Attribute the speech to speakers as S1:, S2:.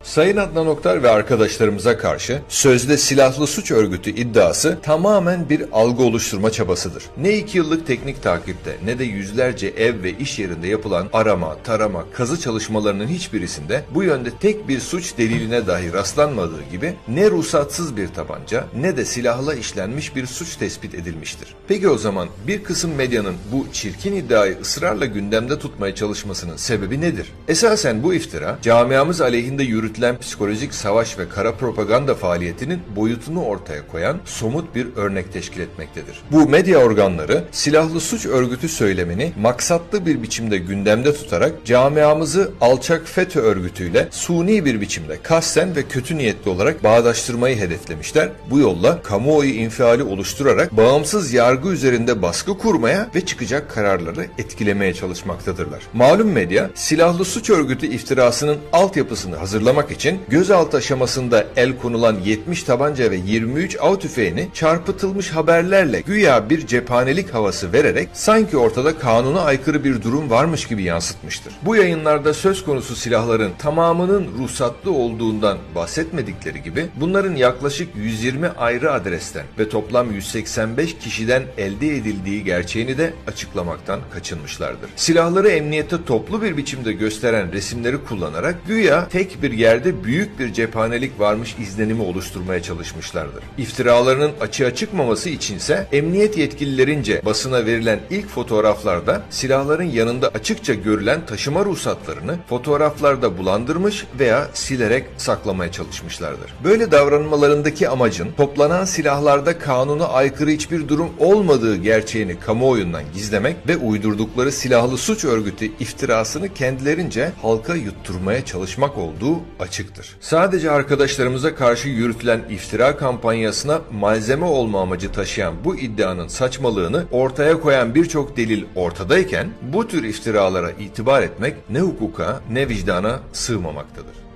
S1: Sayın Adnan Oktar ve arkadaşlarımıza karşı sözde silahlı suç örgütü iddiası tamamen bir algı oluşturma çabasıdır. Ne 2 yıllık teknik takipte ne de yüzlerce ev ve iş yerinde yapılan arama, tarama, kazı çalışmalarının hiçbirisinde bu yönde tek bir suç deliline dahi rastlanmadığı gibi ne ruhsatsız bir tabanca ne de silahla işlenmiş bir suç tespit edilmiştir. Peki o zaman bir kısım medyanın bu çirkin iddiayı ısrarla gündemde tutmaya çalışmasının sebebi nedir? Esasen bu iftira camiamız aleyhinde yürütülen psikolojik savaş ve kara propaganda faaliyetinin boyutunu ortaya koyan somut bir örnek teşkil etmektedir. Bu medya organları silahlı suç örgütü söylemini maksatlı bir biçimde gündemde tutarak camiamızı alçak FETÖ örgütüyle suni bir biçimde kasten ve kötü niyetli olarak bağdaştırmayı hedeflemişler. Bu yolla kamuoyu infiali oluşturarak bağımsız yargı üzerinde baskı kurmaya ve çıkacak kararları etkilemeye çalışmaktadırlar. Malum medya silahlı suç örgütü iftirasının altyapısını hazırlamak için gözaltı aşamasında el konulan 70 tabanca ve 23 av tüfeğini çarpıtılmış haberlerle güya bir cephanelik havası vererek sanki ortada kanuna aykırı bir durum varmış gibi yansıtmıştır. Bu yayınlarda söz konusu silahların tamamının ruhsatlı olduğundan bahsetmedikleri gibi bunların yaklaşık 120 ayrı adresten ve toplam 185 kişiden elde edildiği gerçeğini de açıklamaktan kaçınmışlardır. Silahları emniyette toplu bir biçimde gösteren resimleri kullanarak güya tek bir yerde büyük bir cephanelik varmış izlenimi oluşturmaya çalışmışlardır. İftiralarının açığa çıkmaması içinse emniyet yetkililerince basına verilen ilk fotoğraflarda silahların yanında açıkça görülen taşıma ruhsatlarını fotoğraflarda bulandırmış veya silerek saklamaya çalışmışlardır. Böyle davranmalarındaki amacın toplanan silahlarda kanuna aykırı hiçbir durum olmadığı gerçeğini kamuoyundan gizlemek ve uydurdukları silahlı suç örgütü iftirasını kendilerince halka yutturmaya çalışmak olduğu açıktır. Sadece arkadaşlarımıza karşı yürütülen iftira kampanyasına malzeme olma amacı taşıyan bu iddianın saçmalığını ortaya koyan birçok delil ortadayken bu tür iftiralara itibar etmek ne hukuka ne vicdana sığmamaktadır.